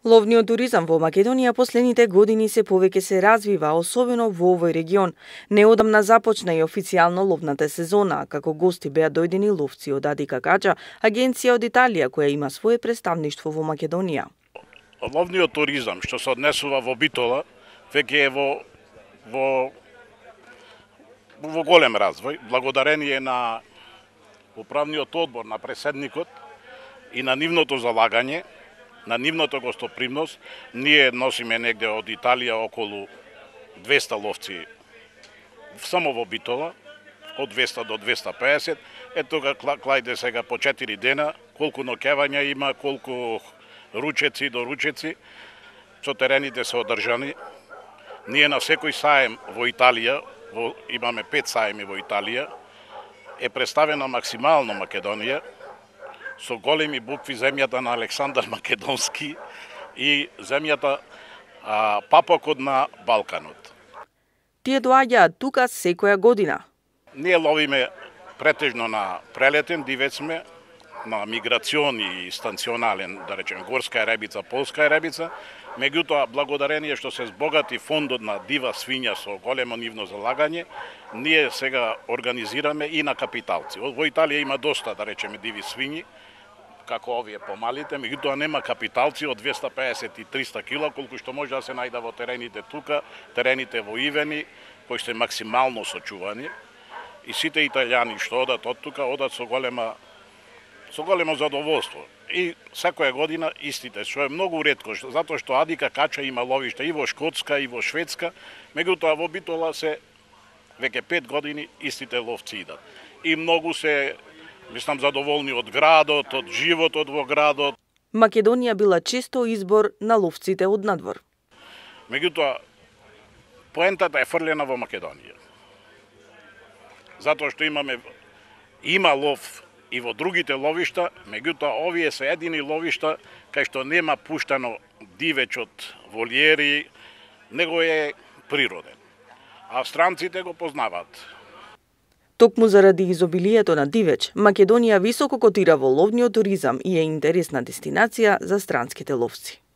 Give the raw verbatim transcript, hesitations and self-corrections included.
Ловниот туризам во Македонија последните години се повеќе се развива, особено во овој регион. Неодамна започна и официјално ловната сезона, како гости беа дојдени ловци од Адика Кача, агенција од Италија која има свое представништво во Македонија. Ловниот туризам што се однесува во Битола веќе е во во во голем развој, благодарение на управниот одбор на преседникот и на нивното залагање, на нивното гостопримност. Ние носиме негде од Италија околу двеста ловци само во Битола, од двеста до двеста педесет. Ето га клајде сега по четири дена, колку ноќевања има, колку ручеци до ручеци, со терените се одржани. Ние на секој саем во Италија, во, имаме пет саеми во Италија, е представена максимално Македонија, со големи букви земјата на Александар Македонски и земјата а, папокот на Балканот. Тие доаѓаат тука секоја година. Ние ловиме претежно на прелетен дивеч сме, на миграциони и станционален, да речем, горска еребица, полска еребица. Меѓутоа, благодарение што се збогати фондот на дива свиња со големо нивно залагање, ние сега организираме и на капиталци. Во Италија има доста, да речеме, диви свињи, како овие помалите, меѓутоа нема капиталци од двеста педесет и триста кила, колку што може да се најда во терените тука, терените во Ивени, кои се максимално сочувани. И сите италијани што одат од тука, одат со голема со големо задоволство. И секоја година истите, што е многу ретко, затоа што Адика Кача има ловишта и во Шкотска, и во Шведска, меѓутоа во Битола се веќе пет години истите ловци идат. И многу се, мислам, задоволни од градот, од животот во градот. Македонија била често избор на ловците од надвор. Меѓутоа, поентата е фрлена во Македонија. Затоа што имаме, има лов и во другите ловишта, меѓутоа овие се едини ловишта кај што нема пуштано дивеч од волиери, него е природен. А странците го познаваат. Токму заради изобилието на дивеч, Македонија високо котира во ловниот туризам и е интересна дестинација за странските ловци.